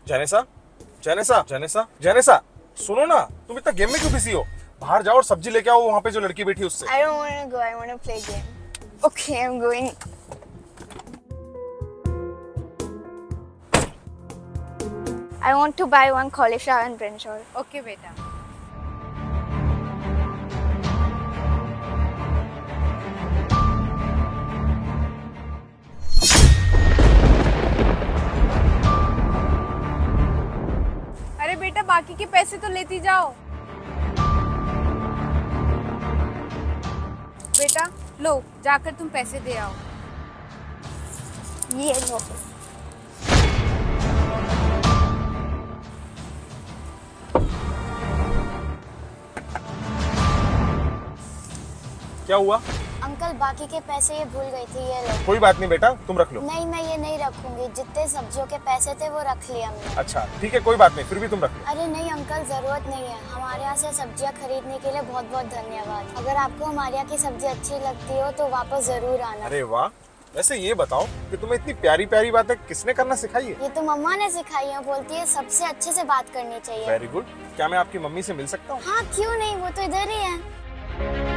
जेनेसा, जेनेसा, जेनेसा, जेनेसा, सुनो ना, तुम इतना गेम में क्यों बिजी हो? बाहर जाओ और सब्जी लेके आओ, वहाँ पे जो लड़की बैठी है उससे। I don't want to go. I want to play game. Okay, I'm going. I want to buy one cauliflower and brinjal. Okay बेटा। अरे बेटा बाकी के पैसे तो लेती जाओ। बेटा लो जाकर तुम पैसे दे आओ। ये लो। क्या हुआ? अंकल बाकी के पैसे ये भूल गई थी, ये लो। कोई बात नहीं बेटा, तुम रख लो। नहीं, मैं ये नहीं रखूंगी, जितने सब्जियों के पैसे थे वो रख लिए हमने। अच्छा ठीक है, कोई बात नहीं, फिर भी तुम रख लो। अरे नहीं अंकल, जरूरत नहीं है। हमारे यहाँ से सब्जियाँ खरीदने के लिए बहुत बहुत धन्यवाद। अगर आपको हमारे यहाँ की सब्जी अच्छी लगती हो तो वापस जरूर आना। अरे वाह, वैसे ये बताओ कि तुम्हें इतनी प्यारी प्यारी बातें किसने करना सिखाई है? ये तो मम्मा ने सिखाई है, बोलती है सबसे अच्छे से बात करनी चाहिए। Very good. क्या मैं आपकी मम्मी से मिल सकता हूँ? हाँ क्यों नहीं, वो तो इधर ही है।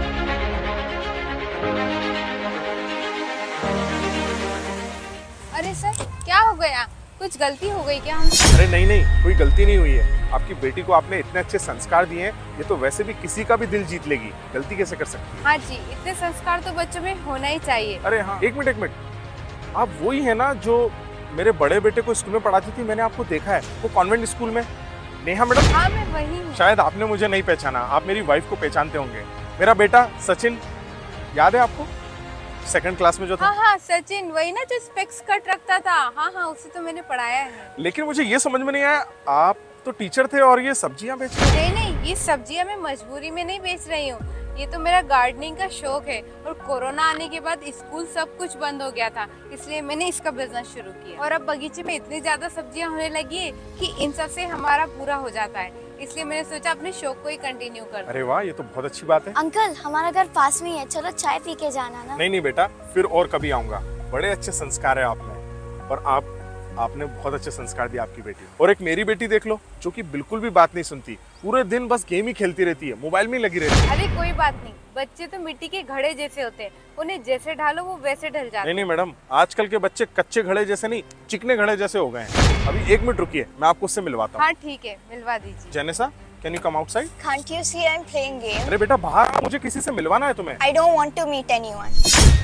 अरे सर क्या हो गया, कुछ गलती हो गई क्या हमसे? अरे नहीं नहीं, कोई गलती नहीं हुई है। आपकी बेटी को आपने इतने अच्छे संस्कार दिए हैं, ये तो वैसे भी किसी का भी दिल जीत लेगी। गलती कैसे कर सकती है? हाँ जी, इतने संस्कार तो बच्चों में होना ही चाहिए। अरे हाँ, एक मिनट, आप वही है ना जो मेरे बड़े बेटे को स्कूल में पढ़ाती थी? मैंने आपको देखा है वो कॉन्वेंट स्कूल में। नेहा मैडम? हाँ मैं वही हूँ। शायद आपने मुझे नहीं पहचाना, आप मेरी वाइफ को पहचानते होंगे। मेरा बेटा सचिन, याद है आपको? सेकंड क्लास में जो था। हाँ सचिन, वही ना जो स्पेक्स कट रखता था। हाँ उसे तो मैंने पढ़ाया है। लेकिन मुझे ये समझ में नहीं आया, आप तो टीचर थे और ये सब्जियां बेच रहे हैं। नहीं, ये सब्जियां मैं मजबूरी में नहीं बेच रही हूँ, ये तो मेरा गार्डनिंग का शौक है। और कोरोना आने के बाद स्कूल सब कुछ बंद हो गया था, इसलिए मैंने इसका बिजनेस शुरू किया। और अब बगीचे में इतनी ज्यादा सब्जियां होने लगी है कि इन सब से हमारा पूरा हो जाता है, इसलिए मैंने सोचा अपने शौक को ही कंटिन्यू कर। अरे वाह, ये तो बहुत अच्छी बात है। अंकल हमारा घर पास में ही है, चलो चाय पी के जाना ना। नहीं बेटा, फिर और कभी आऊंगा। बड़े अच्छे संस्कार है आप में, और आपने बहुत अच्छे संस्कार दिए आपकी बेटी। और एक मेरी बेटी देख लो, जो कि बिल्कुल भी बात नहीं सुनती, पूरे दिन बस गेम ही खेलती रहती है, मोबाइल में ही लगी रहती है। अरे कोई बात नहीं, बच्चे तो मिट्टी के घड़े जैसे होते हैं, उन्हें जैसे ढालो वो वैसे ढल जाते हैं। नहीं मैडम, आजकल के बच्चे कच्चे घड़े जैसे नहीं, चिकने घड़े जैसे हो गए हैं। अभी 1 मिनट रुकिए, मैं आपको उससे मिलवाता हूँ। हाँ ठीक है, मिलवा दीजिए। Jenessa, can you come outside? Can't you see I'm playing game? अरे बेटा बाहर, मुझे किसी से मिलवाना है तुम्हें। I don't want to meet anyone.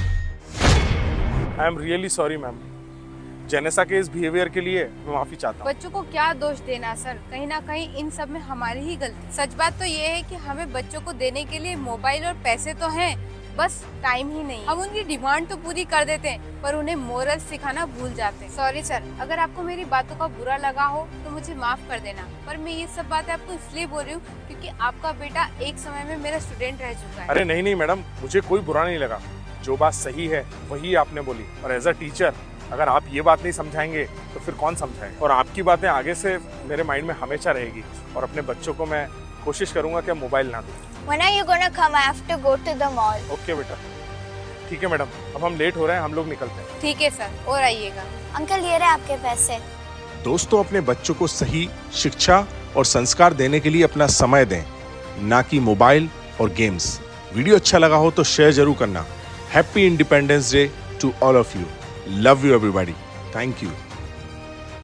I am really sorry ma'am, Jenessa के इस बिहेवियर के लिए मैं माफी चाहता हूँ। बच्चों को क्या दोष देना सर, कहीं ना कहीं इन सब में हमारी ही गलती। सच बात तो ये है कि हमें बच्चों को देने के लिए मोबाइल और पैसे तो हैं, बस टाइम ही नहीं। हम उनकी डिमांड तो पूरी कर देते हैं, पर उन्हें मोरल सिखाना भूल जाते हैं। सॉरी सर, अगर आपको मेरी बातों का बुरा लगा हो तो मुझे माफ कर देना, पर मैं ये सब बातें आपको इसलिए बोल रही हूँ क्योंकि आपका बेटा एक समय में मेरा स्टूडेंट रह चुका है। अरे नहीं मैडम, मुझे कोई बुरा नहीं लगा, जो बात सही है वही आपने बोली। और एज अ टीचर अगर आप ये बात नहीं समझाएंगे तो फिर कौन समझाएगा? और आपकी बातें आगे से मेरे माइंड में हमेशा रहेगी, और अपने बच्चों को मैं कोशिश करूंगा कि मोबाइल ना दूं। When are you gonna come? I have to go to the mall. Okay बेटा, ठीक है मैडम, अब हम लेट हो रहे हैं, हम लोग निकलते हैं। ठीक है सर, और आइएगा। अंकल ये रहे आपके पैसे। दोस्तों, अपने बच्चों को सही शिक्षा और संस्कार देने के लिए अपना समय दें, ना कि मोबाइल और गेम्स। वीडियो अच्छा लगा हो तो शेयर जरूर करना। Happy independence day to all of you. Love you everybody. Thank you.